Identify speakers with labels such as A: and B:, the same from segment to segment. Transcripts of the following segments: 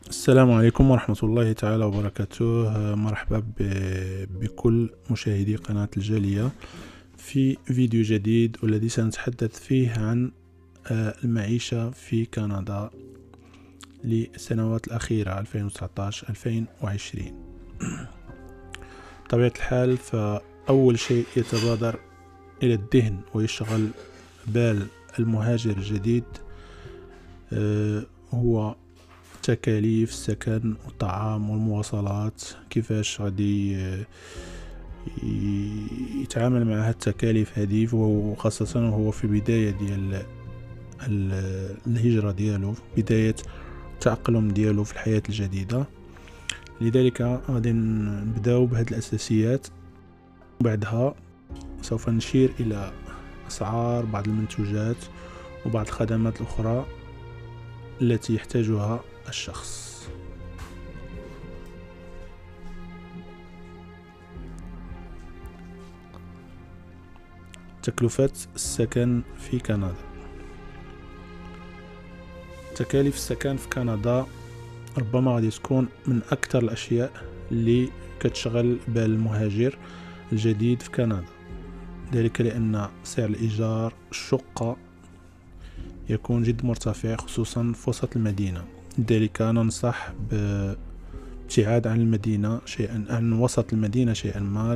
A: السلام عليكم ورحمة الله تعالى وبركاته. مرحبا بكل مشاهدي قناة الجالية في فيديو جديد، والذي سنتحدث فيه عن المعيشة في كندا للسنوات الأخيرة 2019-2020. بطبيعة الحال، فأول شيء يتبادر إلى الذهن ويشغل بال المهاجر الجديد هو تكاليف السكن والطعام والمواصلات. كيفاش غادي يتعامل مع هاد التكاليف هذه، وخاصة وهو في بداية ديال الهجرة ديالو، بداية التأقلم ديالو في الحياة الجديدة. لذلك غادي نبداو بهاد الأساسيات، وبعدها سوف نشير إلى أسعار بعض المنتوجات وبعض الخدمات الأخرى التي يحتاجها الشخص. تكلفة السكن في كندا. تكاليف السكن في كندا ربما غادي تكون من أكثر الأشياء اللي كتشغل بال المهاجر الجديد في كندا، ذلك لأن سعر الإيجار الشقة يكون جد مرتفع، خصوصا في وسط المدينة. لذلك ننصح بابتعاد عن المدينة شيئا، عن وسط المدينة شيئا ما،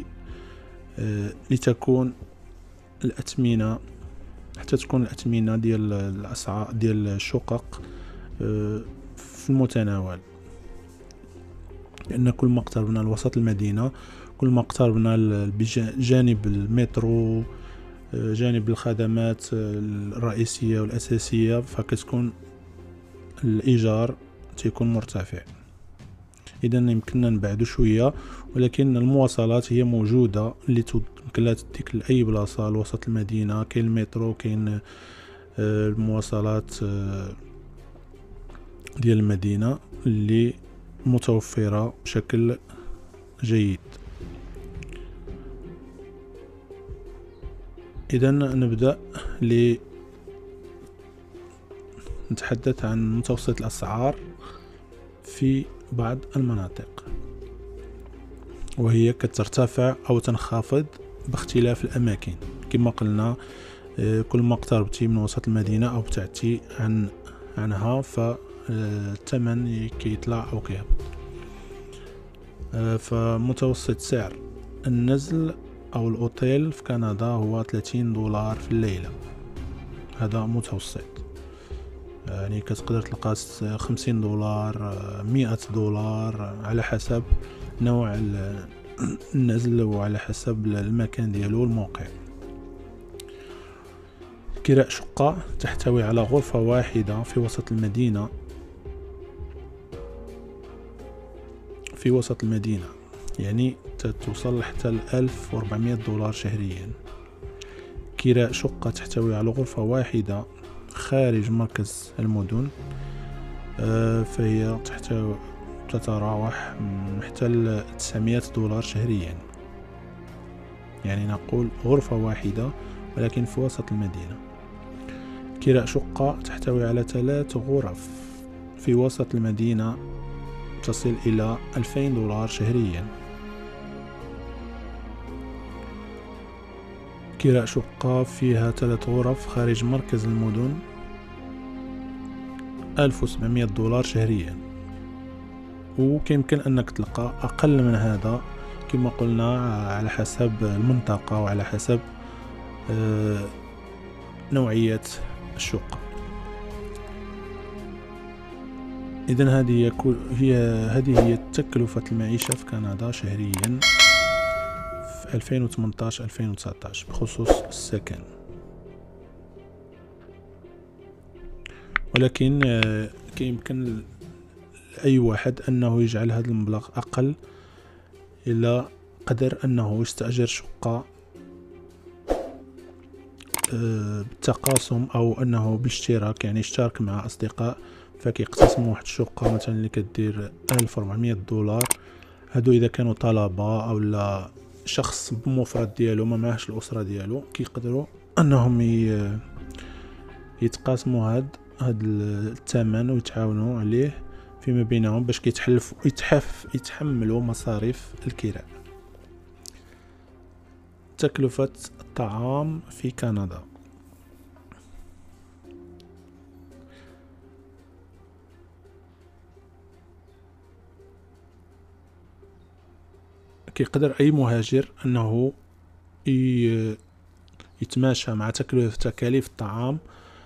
A: لتكون الأثمنة، حتى تكون الأثمنة ديال الأسعار ديال الشقق في المتناول. لأن كل ما اقتربنا لوسط المدينة، كل ما اقتربنا بجانب المترو، جانب الخدمات الرئيسية والأساسية، فكتكون الإيجار تيكون مرتفع. إذا يمكننا نبعدو شوية، ولكن المواصلات هي موجودة اللي تمكن لها تديك لأي بلاصة لوسط المدينة. كاين المترو، كاين المواصلات ديال المدينة اللي متوفرة بشكل جيد. إذا نبدأ نتحدث عن متوسط الأسعار في بعض المناطق، وهي كترتفع أو تنخفض باختلاف الأماكن. كما قلنا، كل ما اقتربتي من وسط المدينة أو ابتعدتي عنها، فالثمن كيطلع أو كيهبط. فمتوسط سعر النزل أو الأوتيل في كندا هو $30 في الليلة. هذا متوسط، يعني كتقدر تلقى $50 $100 على حسب نوع النزل وعلى حسب المكان ديالو والموقع. كراء شقة تحتوي على غرفة واحدة في وسط المدينة، يعني توصل حتى $1400 شهريا. كراء شقة تحتوي على غرفة واحدة خارج مركز المدن، فهي تتراوح حتى $900 شهريا. يعني نقول غرفة واحدة ولكن في وسط المدينة. كراء شقة تحتوي على 3 غرف في وسط المدينة تصل إلى $2000 شهريا. كراء شقة فيها 3 غرف خارج مركز المدن $1700 شهريا. وكيمكن أنك تلقى أقل من هذا، كما قلنا، على حسب المنطقة وعلى حسب نوعية الشقة. إذن هذه هي تكلفة المعيشة في كندا شهريا في 2018-2019 بخصوص السكن. ولكن كيمكن لأي واحد أنه يجعل هذا المبلغ أقل، إلى قدر أنه يستأجر شقة بالتقاسم، أو أنه بالاشتراك، يعني يشترك مع أصدقاء فكيقتسموا واحد الشقة مثلا اللي كدير $1400. هادو إذا كانوا طلبة أو لا شخص بمفرد ديالو ما معهش الأسرة ديالو، كيقدروا أنهم يتقاسموا هاد الثمن ويتعاونوا عليه فيما بينهم باش يتحملوا مصاريف الكراء. تكلفة الطعام في كندا. كيقدر أي مهاجر أنه يتماشى مع تكاليف الطعام،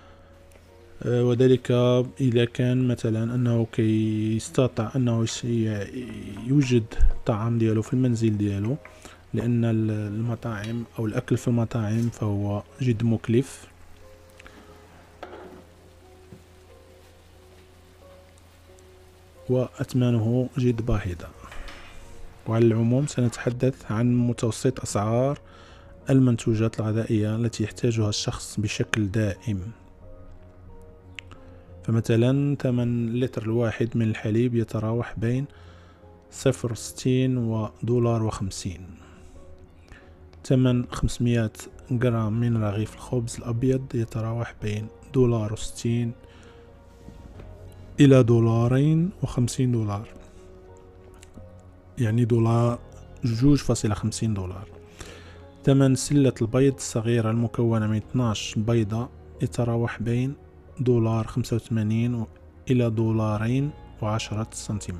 A: وذلك إذا كان مثلا أنه يستطيع أنه يوجد الطعام ديالو في المنزل ديالو، لأن المطاعم أو الأكل في المطاعم فهو جد مكلف. وأثمانه جد باهظة. وعلى العموم سنتحدث عن متوسط أسعار المنتوجات الغذائية التي يحتاجها الشخص بشكل دائم. فمثلا ثمن لتر الواحد من الحليب يتراوح بين 0.60 و$1.50. ثمن 500 جرام من رغيف الخبز الأبيض يتراوح بين $1.60 إلى $2.50، يعني $2.50. ثمن سلة البيض الصغيرة المكونة من 12 بيضة يتراوح بين $1.85 إلى $2.10.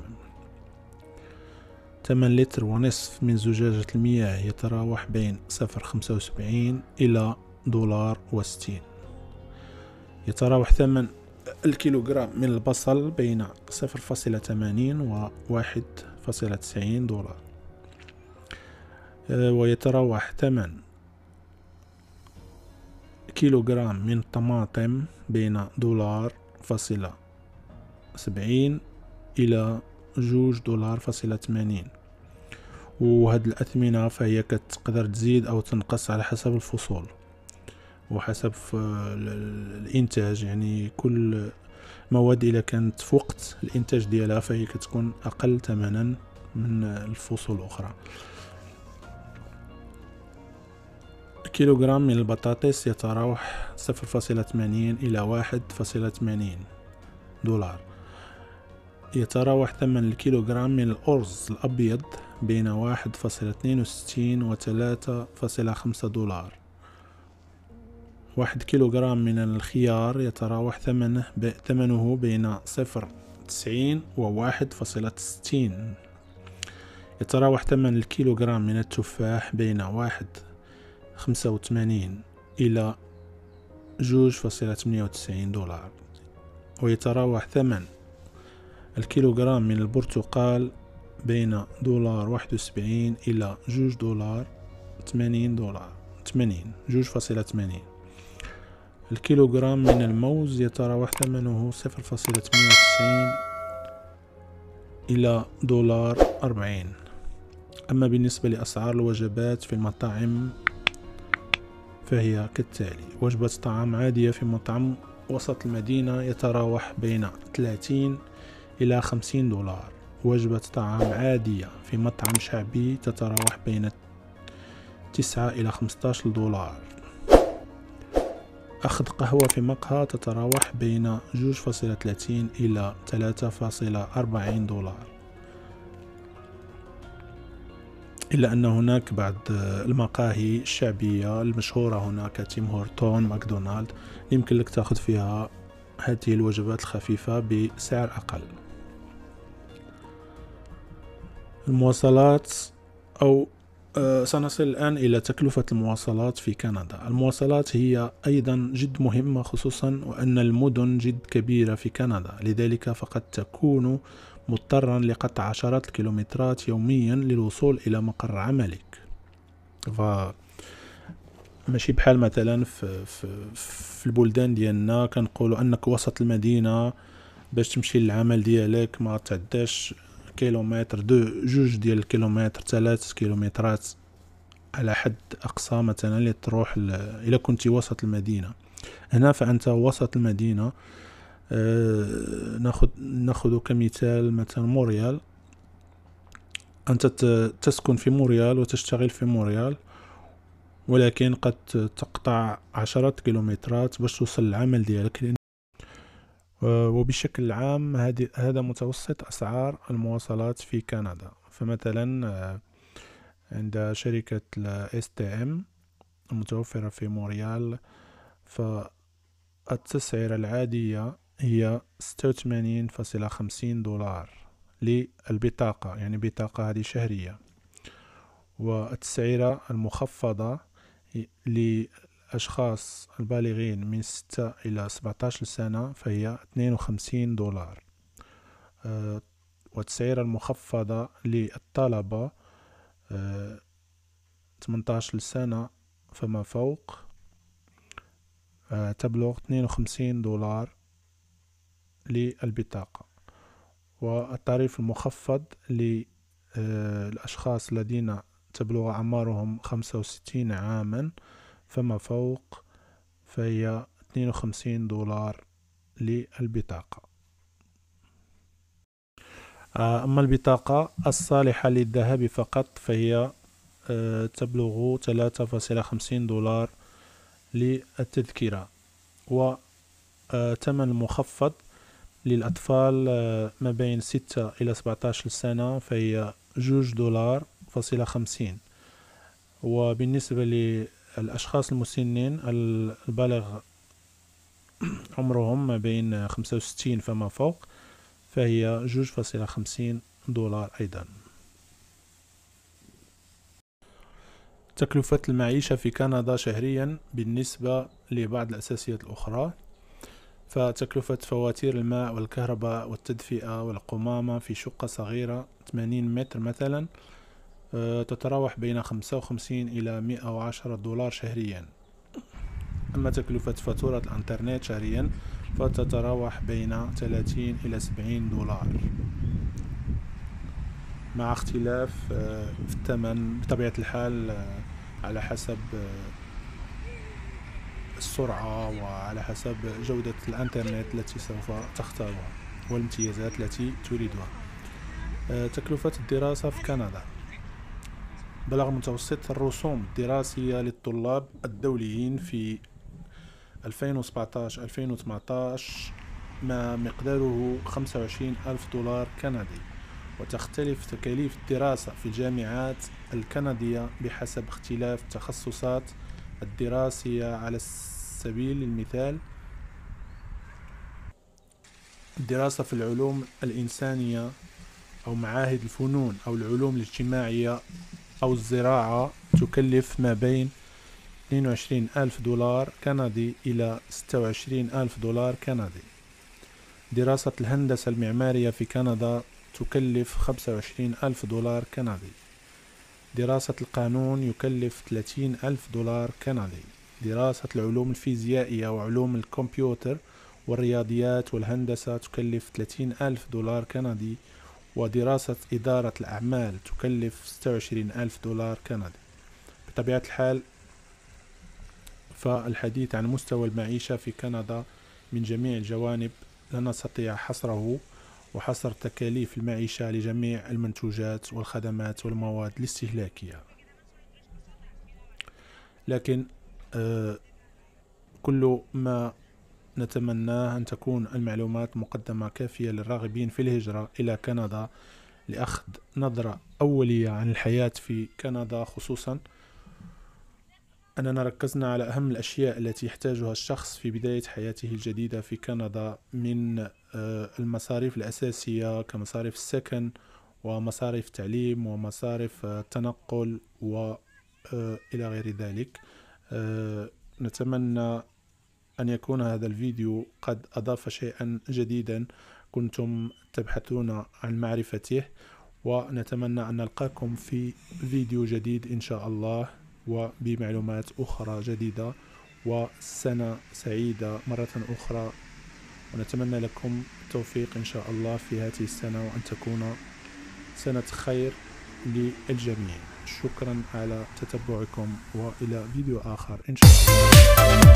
A: ثمن لتر ونصف من زجاجة المياه يتراوح بين 0.75 إلى $1.60. يتراوح ثمن الكيلوغرام من البصل بين 0.80 و $1.90. ويتراوح ثمن كيلوغرام من الطماطم بين $1.70 إلى $2.80. وهاد الأثمنة فهي كتقدر تزيد أو تنقص على حسب الفصول وحسب الإنتاج. يعني كل مواد إذا كانت في وقت الإنتاج ديالها فهي كتكون أقل ثمنا من الفصول الأخرى. كيلوغرام من البطاطس يتراوح 0.80 إلى $1.80. يتراوح ثمن الكيلوغرام من الأرز الأبيض بين 1.62 و $3.5. 1 كيلوغرام من الخيار يتراوح ثمنه بين 0.90 و $1.60. يتراوح ثمن الكيلوغرام من التفاح بين 1.85 إلى $2.98. ويتراوح ثمن الكيلوغرام من البرتقال بين $1.71 إلى $2.80. الكيلوغرام من الموز يتراوح ثمنه 0.98 إلى $1.40. أما بالنسبة لأسعار الوجبات في المطاعم فهي كالتالي: وجبة طعام عادية في مطعم وسط المدينة يتراوح بين 30 إلى $50. وجبة طعام عادية في مطعم شعبي تتراوح بين 9 إلى $15. أخذ قهوة في مقهى تتراوح بين 2.30 إلى $3.40. إلا أن هناك بعض المقاهي الشعبية المشهورة هناك تيم هورتون، ماكدونالد، يمكن لك تأخذ فيها هذه الوجبات الخفيفة بسعر أقل. المواصلات أو سنصل الآن إلى تكلفة المواصلات في كندا. المواصلات هي أيضا جد مهمة، خصوصا وأن المدن جد كبيرة في كندا، لذلك فقد تكون مضطرا لقطع عشرات الكيلومترات يوميا للوصول إلى مقر عملك. ماشي بحال مثلا في البلدان ديالنا كنقولوا أنك وسط المدينة باش تمشي للعمل ديالك ما تعداش كيلومتر، 2 كيلومتر 3 كيلومترات على حد أقصى مثلا اللي تروح إلى كنت وسط المدينة. هنا فأنت وسط المدينة. ناخذ كمثال مثلا مونريال. أنت تسكن في مونريال وتشتغل في مونريال، ولكن قد تقطع عشرات كيلومترات باش توصل للعمل ديالك. وبشكل عام هذا متوسط أسعار المواصلات في كندا. فمثلا عند شركة STM المتوفرة في مونريال، فالتسعيرة العادية هي 86.50 دولار للبطاقة، يعني بطاقة هذه شهرية. والتسعيرة المخفضة للأشخاص البالغين من 6 إلى 17 سنة فهي 52 دولار. والتسعيرة المخفضة للطلبة 18 سنة فما فوق تبلغ 52 دولار للبطاقة. والتعريف المخفض للأشخاص الذين تبلغ أعمارهم 65 عاما فما فوق فهي 52 دولار للبطاقة. أما البطاقة الصالحة للذهاب فقط فهي تبلغ 3.50 دولار للتذكرة. وثمن مخفض للأطفال ما بين 6 إلى 17 سنة فهي 2 دولار فاصلة 50. وبالنسبة للأشخاص المسنين البالغ عمرهم ما بين 65 فما فوق فهي 2.50 دولار أيضا. تكلفة المعيشة في كندا شهريا بالنسبة لبعض الأساسيات الأخرى، فتكلفة فواتير الماء والكهرباء والتدفئة والقمامة في شقة صغيرة 80 متر مثلا تتراوح بين 55 إلى 110 دولار شهريا. أما تكلفة فاتورة الإنترنت شهريا فتتراوح بين 30 إلى 70 دولار، مع اختلاف في الثمن بطبيعة الحال على حسب السرعة وعلى حسب جودة الإنترنت التي سوف تختارها والامتيازات التي تريدها. تكلفة الدراسة في كندا بلغ متوسط الرسوم الدراسية للطلاب الدوليين في 2017-2018 ما مقداره 25,000 دولار كندي. وتختلف تكاليف الدراسة في الجامعات الكندية بحسب اختلاف التخصصات الدراسية. على سبيل المثال الدراسة في العلوم الإنسانية أو معاهد الفنون أو العلوم الاجتماعية أو الزراعة تكلف ما بين 22,000 دولار كندي إلى 26,000 دولار كندي. دراسة الهندسة المعمارية في كندا تكلف 25,000 دولار كندي. دراسة القانون يكلف 30,000 دولار كندي. دراسة العلوم الفيزيائية وعلوم الكمبيوتر والرياضيات والهندسة تكلف 30,000 دولار كندي. ودراسة إدارة الأعمال تكلف 26,000 دولار كندي. بطبيعة الحال فالحديث عن مستوى المعيشة في كندا من جميع الجوانب لا نستطيع حصره وحصر تكاليف المعيشة لجميع المنتوجات والخدمات والمواد الاستهلاكية. لكن كل ما نتمناه أن تكون المعلومات مقدمة كافية للراغبين في الهجرة إلى كندا لأخذ نظرة أولية عن الحياة في كندا، خصوصا أننا ركزنا على أهم الأشياء التي يحتاجها الشخص في بداية حياته الجديدة في كندا، من المصاريف الأساسية كمصاريف السكن ومصاريف التعليم ومصاريف التنقل وإلى غير ذلك. نتمنى أن يكون هذا الفيديو قد أضاف شيئا جديدا كنتم تبحثون عن معرفته، ونتمنى أن نلقاكم في فيديو جديد إن شاء الله وبمعلومات أخرى جديدة، وسنة سعيدة مرة أخرى، ونتمنى لكم التوفيق إن شاء الله في هذه السنة وأن تكون سنة خير للجميع. شكرا على تتبعكم وإلى فيديو آخر إن شاء الله.